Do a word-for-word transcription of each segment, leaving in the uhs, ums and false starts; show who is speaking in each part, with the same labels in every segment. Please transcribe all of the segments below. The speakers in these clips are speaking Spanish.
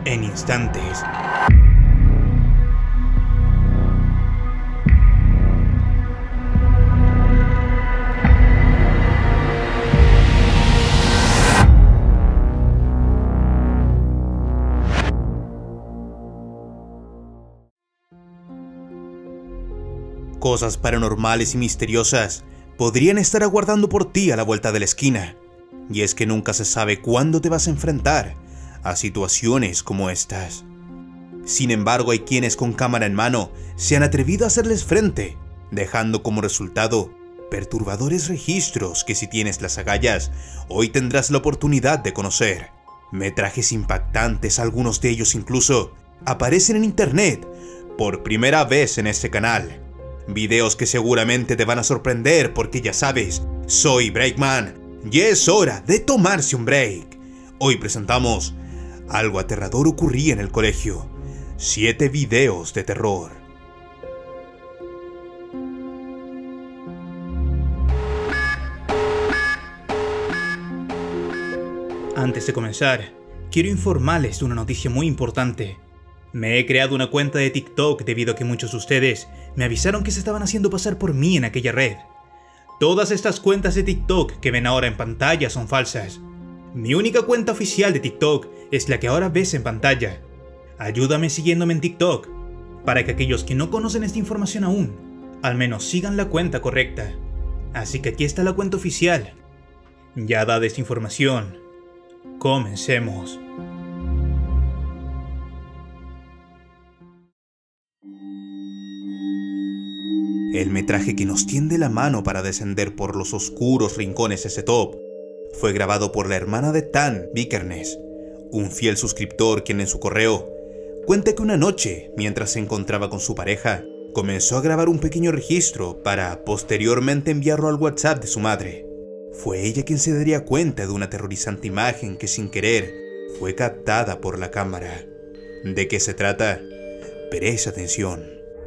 Speaker 1: en instantes. Cosas paranormales y misteriosas podrían estar aguardando por ti a la vuelta de la esquina. Y es que nunca se sabe cuándo te vas a enfrentar a situaciones como estas. Sin embargo, hay quienes con cámara en mano se han atrevido a hacerles frente, dejando como resultado perturbadores registros que, si tienes las agallas, hoy tendrás la oportunidad de conocer. Metrajes impactantes, algunos de ellos incluso aparecen en internet por primera vez en este canal. Videos que seguramente te van a sorprender porque ya sabes, soy Breakman y es hora de tomarse un break. Hoy presentamos Algo aterrador ocurría en el colegio. Siete videos de terror. Antes de comenzar, quiero informarles de una noticia muy importante. Me he creado una cuenta de TikTok debido a que muchos de ustedes me avisaron que se estaban haciendo pasar por mí en aquella red. Todas estas cuentas de TikTok que ven ahora en pantalla son falsas. Mi única cuenta oficial de TikTok es la que ahora ves en pantalla. Ayúdame siguiéndome en TikTok, para que aquellos que no conocen esta información aún, al menos sigan la cuenta correcta. Así que aquí está la cuenta oficial. Ya dada esta información, comencemos. El metraje que nos tiende la mano para descender por los oscuros rincones de ese top fue grabado por la hermana de Tan Vikernes, un fiel suscriptor quien en su correo cuenta que una noche, mientras se encontraba con su pareja, comenzó a grabar un pequeño registro para posteriormente enviarlo al WhatsApp de su madre. Fue ella quien se daría cuenta de una aterrorizante imagen que sin querer fue captada por la cámara. ¿De qué se trata? Presta atención.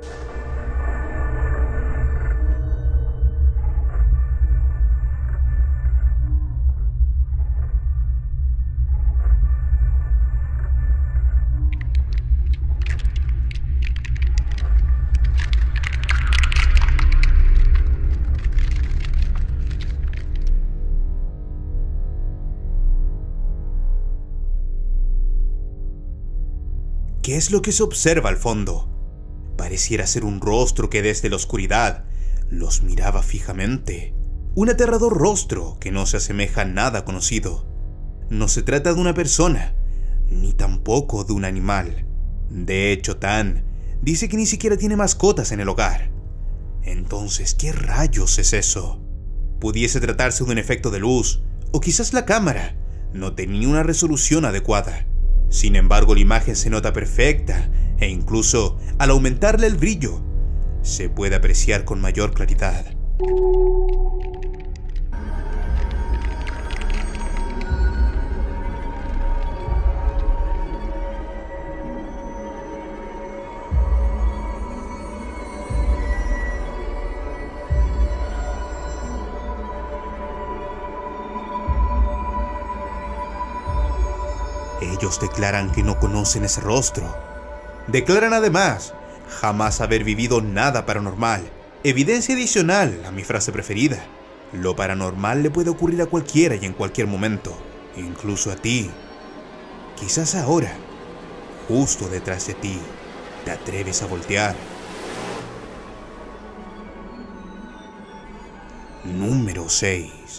Speaker 1: ¿Qué es lo que se observa al fondo? Pareciera ser un rostro que desde la oscuridad los miraba fijamente. Un aterrador rostro que no se asemeja a nada conocido. No se trata de una persona, ni tampoco de un animal. De hecho, Tan dice que ni siquiera tiene mascotas en el hogar. Entonces, ¿qué rayos es eso? Pudiese tratarse de un efecto de luz, o quizás la cámara no tenía una resolución adecuada. Sin embargo, la imagen se nota perfecta e incluso al aumentarle el brillo, se puede apreciar con mayor claridad. Ellos declaran que no conocen ese rostro. Declaran además jamás haber vivido nada paranormal. Evidencia adicional a mi frase preferida. Lo paranormal le puede ocurrir a cualquiera y en cualquier momento, incluso a ti. Quizás ahora, justo detrás de ti, te atreves a voltear. Número seis.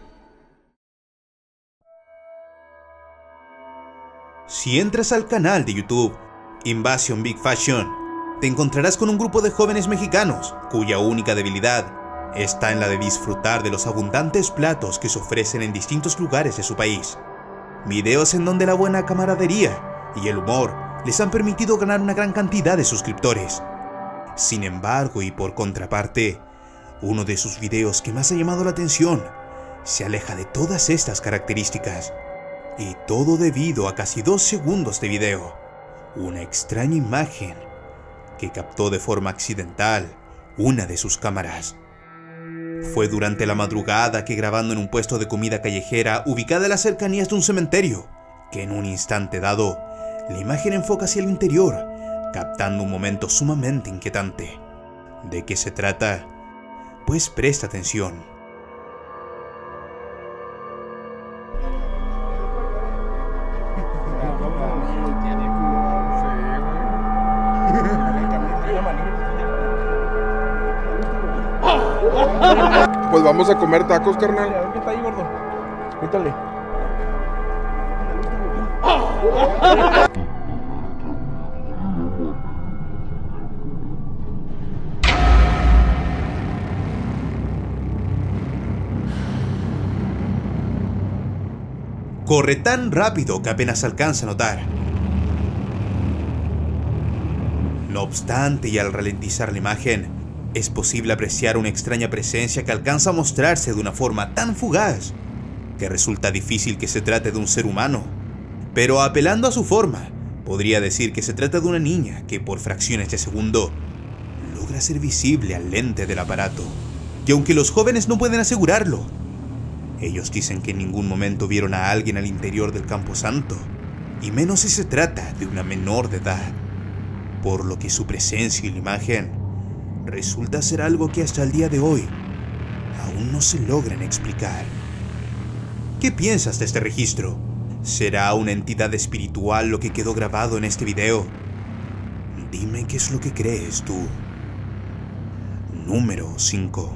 Speaker 1: Si entras al canal de YouTube Invasion Big Fashion, te encontrarás con un grupo de jóvenes mexicanos cuya única debilidad está en la de disfrutar de los abundantes platos que se ofrecen en distintos lugares de su país. Videos en donde la buena camaradería y el humor les han permitido ganar una gran cantidad de suscriptores. Sin embargo, y por contraparte, uno de sus videos que más ha llamado la atención se aleja de todas estas características. Y todo debido a casi dos segundos de video. Una extraña imagen que captó de forma accidental una de sus cámaras. Fue durante la madrugada que, grabando en un puesto de comida callejera ubicada en las cercanías de un cementerio, que en un instante dado La imagen enfoca hacia el interior, captando un momento sumamente inquietante. ¿De qué se trata? Pues presta atención.
Speaker 2: Pues vamos a comer tacos, carnal.
Speaker 3: A ver qué está ahí, gordo. Quítale.
Speaker 1: Corre tan rápido que apenas alcanza a notar. No obstante, y al ralentizar la imagen, es posible apreciar una extraña presencia que alcanza a mostrarse de una forma tan fugaz que resulta difícil que se trate de un ser humano. Pero apelando a su forma, podría decir que se trata de una niña que por fracciones de segundo logra ser visible al lente del aparato. Y aunque los jóvenes no pueden asegurarlo, ellos dicen que en ningún momento vieron a alguien al interior del camposanto, y menos si se trata de una menor de edad, por lo que su presencia y la imagen resulta ser algo que hasta el día de hoy aún no se logran explicar. ¿Qué piensas de este registro? ¿Será una entidad espiritual lo que quedó grabado en este video? Dime qué es lo que crees tú. Número cinco.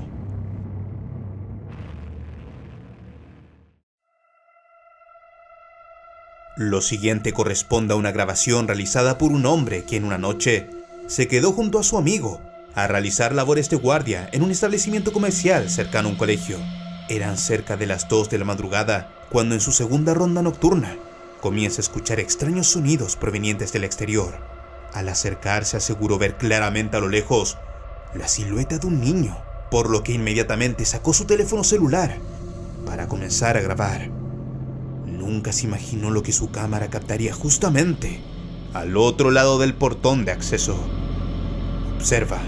Speaker 1: Lo siguiente corresponde a una grabación realizada por un hombre que en una noche se quedó junto a su amigo a realizar labores de guardia en un establecimiento comercial cercano a un colegio. Eran cerca de las dos de la madrugada cuando en su segunda ronda nocturna comienza a escuchar extraños sonidos provenientes del exterior. Al acercarse aseguró ver claramente a lo lejos la silueta de un niño, por lo que inmediatamente sacó su teléfono celular para comenzar a grabar. Nunca se imaginó lo que su cámara captaría justamente al otro lado del portón de acceso. Observa.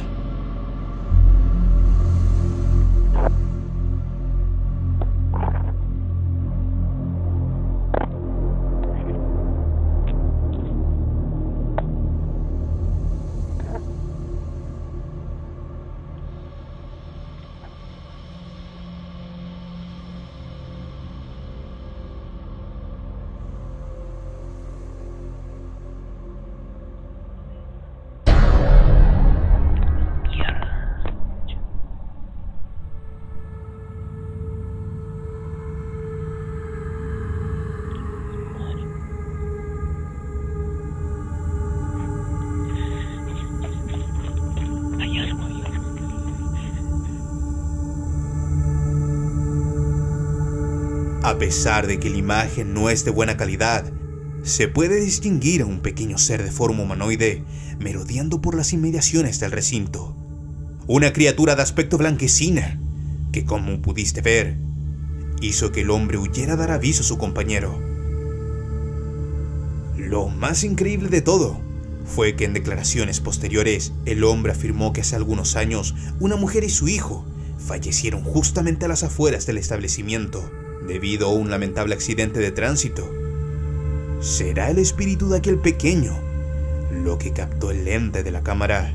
Speaker 1: A pesar de que la imagen no es de buena calidad, se puede distinguir a un pequeño ser de forma humanoide merodeando por las inmediaciones del recinto. Una criatura de aspecto blanquecina que, como pudiste ver, hizo que el hombre huyera a dar aviso a su compañero. Lo más increíble de todo fue que en declaraciones posteriores el hombre afirmó que hace algunos años una mujer y su hijo fallecieron justamente a las afueras del establecimiento debido a un lamentable accidente de tránsito. ¿Será el espíritu de aquel pequeño lo que captó el lente de la cámara?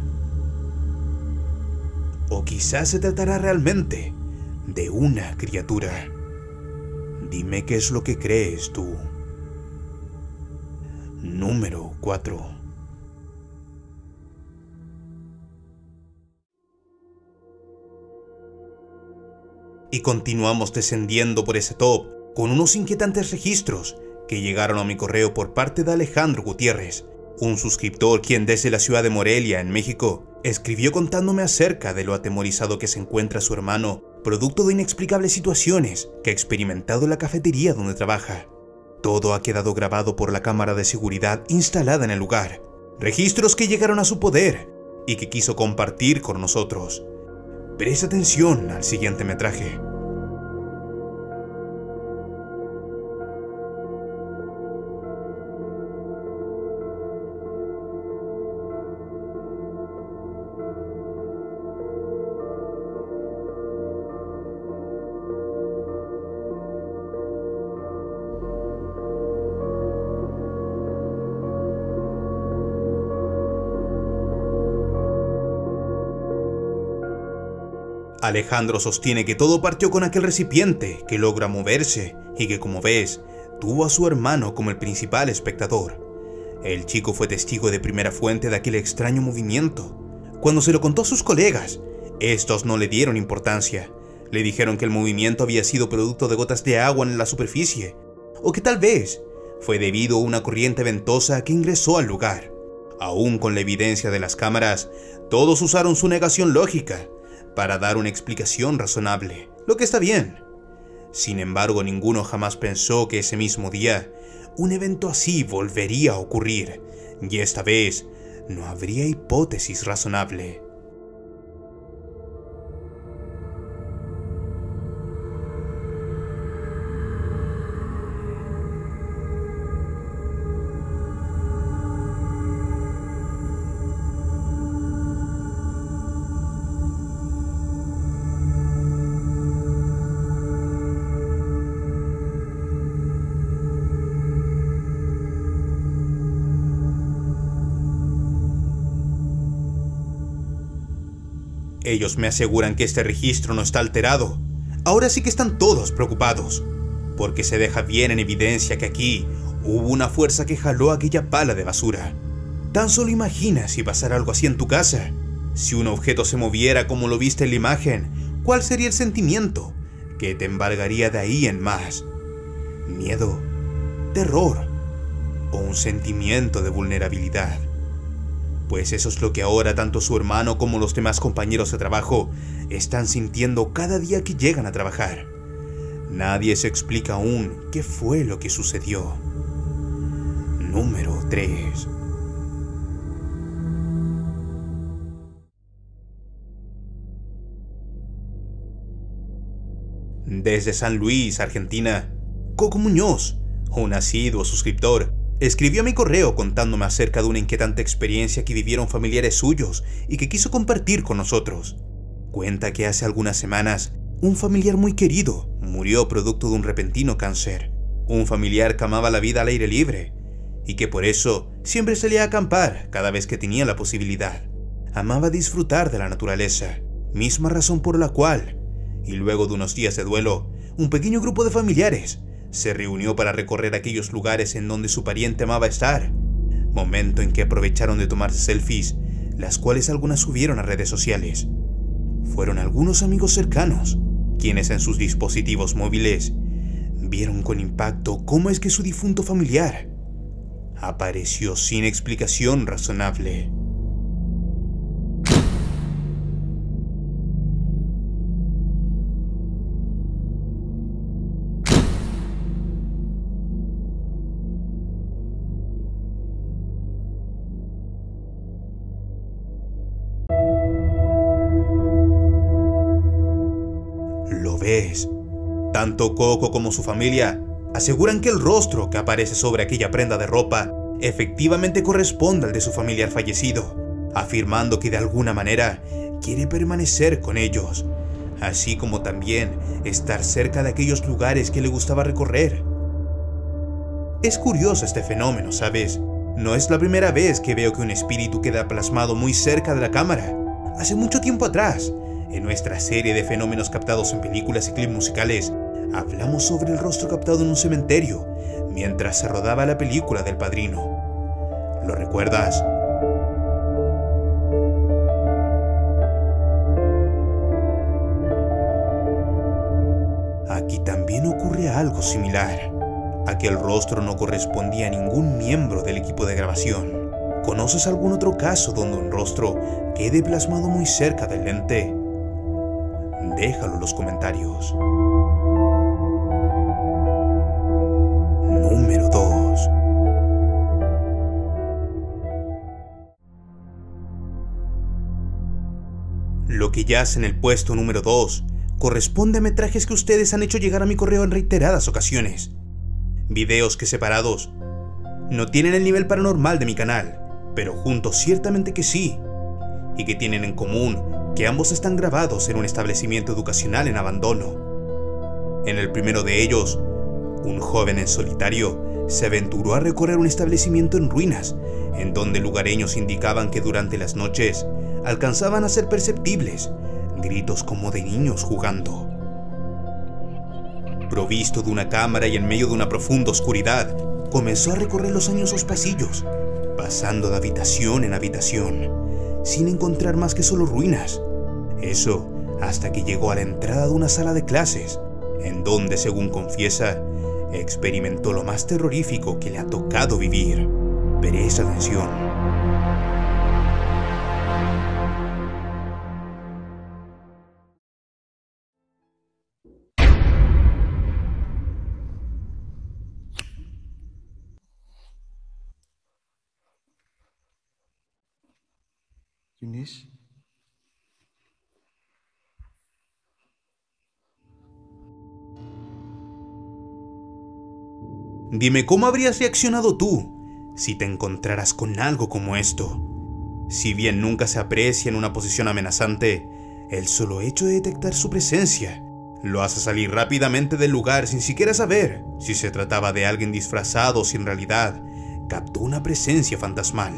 Speaker 1: ¿O quizás se tratará realmente de una criatura? Dime qué es lo que crees tú. Número cuatro. Y continuamos descendiendo por ese top con unos inquietantes registros que llegaron a mi correo por parte de Alejandro Gutiérrez, un suscriptor quien desde la ciudad de Morelia, en México, escribió contándome acerca de lo atemorizado que se encuentra su hermano, producto de inexplicables situaciones que ha experimentado en la cafetería donde trabaja. Todo ha quedado grabado por la cámara de seguridad instalada en el lugar, registros que llegaron a su poder y que quiso compartir con nosotros. Presta atención al siguiente metraje. Alejandro sostiene que todo partió con aquel recipiente que logra moverse y que, como ves, tuvo a su hermano como el principal espectador. El chico fue testigo de primera fuente de aquel extraño movimiento. Cuando se lo contó a sus colegas, estos no le dieron importancia. Le dijeron que el movimiento había sido producto de gotas de agua en la superficie, o que tal vez fue debido a una corriente ventosa que ingresó al lugar. Aún con la evidencia de las cámaras, todos usaron su negación lógica para dar una explicación razonable, lo que está bien. Sin embargo, ninguno jamás pensó que ese mismo día un evento así volvería a ocurrir, y esta vez no habría hipótesis razonable. Ellos me aseguran que este registro no está alterado. Ahora sí que están todos preocupados, porque se deja bien en evidencia que aquí hubo una fuerza que jaló aquella pala de basura. Tan solo imagina si pasara algo así en tu casa. Si un objeto se moviera como lo viste en la imagen, ¿cuál sería el sentimiento que te embargaría de ahí en más? ¿Miedo? ¿Terror? ¿O un sentimiento de vulnerabilidad? Pues eso es lo que ahora tanto su hermano como los demás compañeros de trabajo están sintiendo cada día que llegan a trabajar. Nadie se explica aún qué fue lo que sucedió. Número tres. Desde San Luis, Argentina, Coco Muñoz, un asiduo suscriptor, escribió a mi correo contándome acerca de una inquietante experiencia que vivieron familiares suyos y que quiso compartir con nosotros. Cuenta que hace algunas semanas, un familiar muy querido murió producto de un repentino cáncer. Un familiar que amaba la vida al aire libre y que por eso siempre salía a acampar cada vez que tenía la posibilidad. Amaba disfrutar de la naturaleza, misma razón por la cual, y luego de unos días de duelo, un pequeño grupo de familiares se reunió para recorrer aquellos lugares en donde su pariente amaba estar, momento en que aprovecharon de tomarse selfies, las cuales algunas subieron a redes sociales. Fueron algunos amigos cercanos, quienes en sus dispositivos móviles vieron con impacto cómo es que su difunto familiar apareció sin explicación razonable. ¿Lo ves? Tanto Coco como su familia aseguran que el rostro que aparece sobre aquella prenda de ropa efectivamente corresponde al de su familiar fallecido, afirmando que de alguna manera quiere permanecer con ellos, así como también estar cerca de aquellos lugares que le gustaba recorrer. Es curioso este fenómeno, ¿sabes? No es la primera vez que veo que un espíritu queda plasmado muy cerca de la cámara. Hace mucho tiempo atrás, en nuestra serie de fenómenos captados en películas y clips musicales, hablamos sobre el rostro captado en un cementerio mientras se rodaba la película del Padrino. ¿Lo recuerdas? Aquí también ocurre algo similar. Aquel rostro no correspondía a ningún miembro del equipo de grabación. ¿Conoces algún otro caso donde un rostro quede plasmado muy cerca del lente? Déjalo en los comentarios. Número dos. Lo que yace en el puesto número dos corresponde a metrajes que ustedes han hecho llegar a mi correo en reiteradas ocasiones. Videos que separados no tienen el nivel paranormal de mi canal, pero juntos ciertamente que sí, y que tienen en común que ambos están grabados en un establecimiento educacional en abandono. En el primero de ellos, un joven en solitario se aventuró a recorrer un establecimiento en ruinas, en donde lugareños indicaban que durante las noches alcanzaban a ser perceptibles gritos como de niños jugando. Provisto de una cámara y en medio de una profunda oscuridad, comenzó a recorrer los añosos pasillos, pasando de habitación en habitación, sin encontrar más que solo ruinas. Eso hasta que llegó a la entrada de una sala de clases, en donde, según confiesa, experimentó lo más terrorífico que le ha tocado vivir. Presta atención.
Speaker 3: Eunice.
Speaker 1: Dime, ¿cómo habrías reaccionado tú si te encontraras con algo como esto? Si bien nunca se aprecia en una posición amenazante, el solo hecho de detectar su presencia lo hace salir rápidamente del lugar sin siquiera saber si se trataba de alguien disfrazado o si en realidad captó una presencia fantasmal.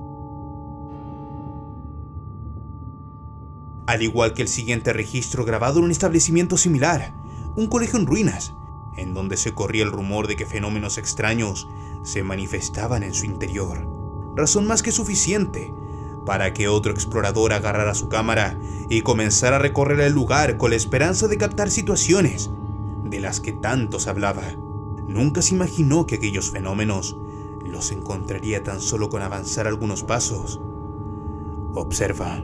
Speaker 1: Al igual que el siguiente registro grabado en un establecimiento similar, un colegio en ruinas, en donde se corría el rumor de que fenómenos extraños se manifestaban en su interior. Razón más que suficiente para que otro explorador agarrara su cámara y comenzara a recorrer el lugar con la esperanza de captar situaciones de las que tanto se hablaba. Nunca se imaginó que aquellos fenómenos los encontraría tan solo con avanzar algunos pasos. Observa.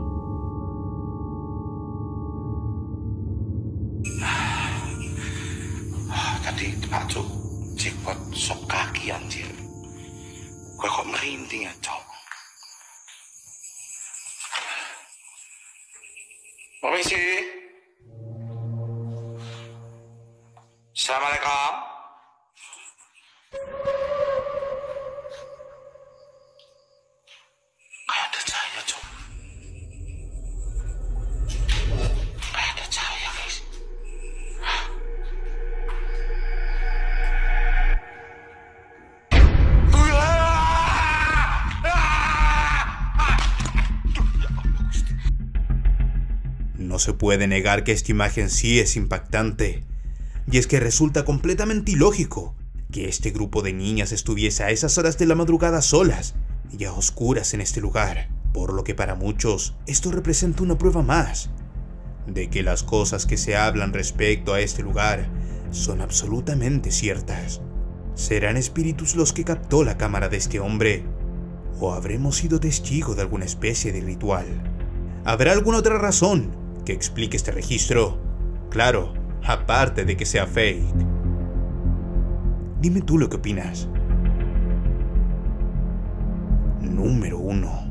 Speaker 4: Tadi Pak Cuk jackpot sok kaki anjir. Gue kok merinding ya, Cok. Permisi. Assalamualaikum. Kayak ada cahaya, Cok. Kayak ada cahaya, guys.
Speaker 1: No se puede negar que esta imagen sí es impactante, y es que resulta completamente ilógico que este grupo de niñas estuviese a esas horas de la madrugada solas y a oscuras en este lugar, por lo que para muchos esto representa una prueba más de que las cosas que se hablan respecto a este lugar son absolutamente ciertas. ¿Serán espíritus los que captó la cámara de este hombre? ¿O habremos sido testigos de alguna especie de ritual? ¿Habrá alguna otra razón que explique este registro? Claro, aparte de que sea fake. Dime tú lo que opinas. Número uno.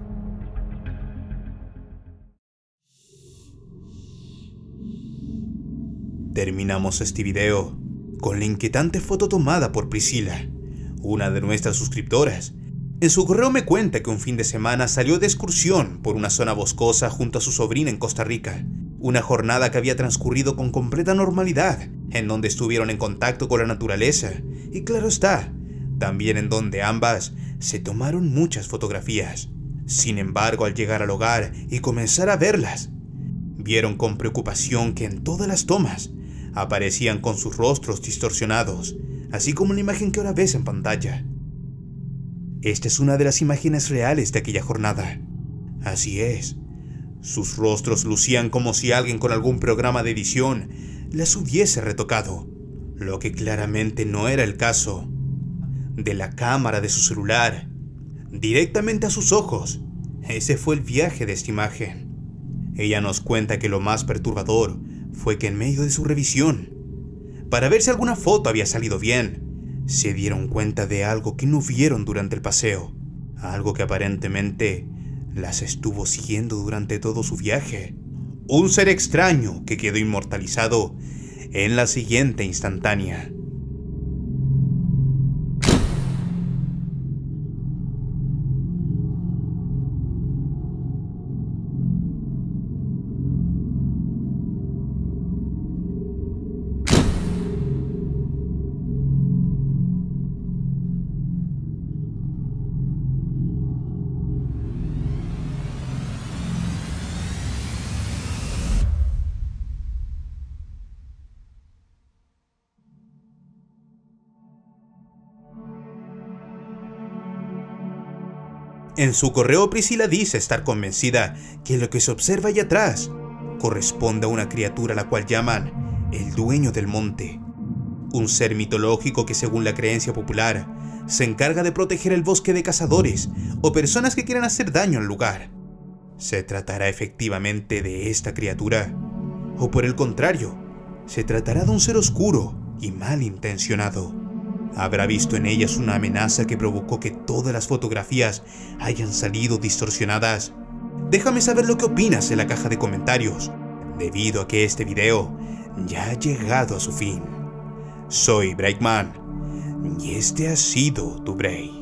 Speaker 1: Terminamos este video con la inquietante foto tomada por Priscila, una de nuestras suscriptoras. En su correo me cuenta que un fin de semana salió de excursión por una zona boscosa junto a su sobrina en Costa Rica. Una jornada que había transcurrido con completa normalidad, en donde estuvieron en contacto con la naturaleza, y claro está, también en donde ambas se tomaron muchas fotografías. Sin embargo, al llegar al hogar y comenzar a verlas, vieron con preocupación que en todas las tomas aparecían con sus rostros distorsionados, así como la imagen que ahora ves en pantalla. Esta es una de las imágenes reales de aquella jornada. Así es, sus rostros lucían como si alguien con algún programa de edición las hubiese retocado, lo que claramente no era el caso. De la cámara de su celular, directamente a sus ojos, ese fue el viaje de esta imagen. Ella nos cuenta que lo más perturbador fue que en medio de su revisión, para ver si alguna foto había salido bien, se dieron cuenta de algo que no vieron durante el paseo, algo que aparentemente las estuvo siguiendo durante todo su viaje. Un ser extraño que quedó inmortalizado en la siguiente instantánea. En su correo, Priscilla dice estar convencida que lo que se observa allá atrás corresponde a una criatura a la cual llaman el dueño del monte, un ser mitológico que, según la creencia popular, se encarga de proteger el bosque de cazadores o personas que quieran hacer daño al lugar. ¿Se tratará efectivamente de esta criatura? ¿O por el contrario, se tratará de un ser oscuro y malintencionado? ¿Habrá visto en ellas una amenaza que provocó que todas las fotografías hayan salido distorsionadas? Déjame saber lo que opinas en la caja de comentarios, debido a que este video ya ha llegado a su fin. Soy Breakman, y este ha sido tu break.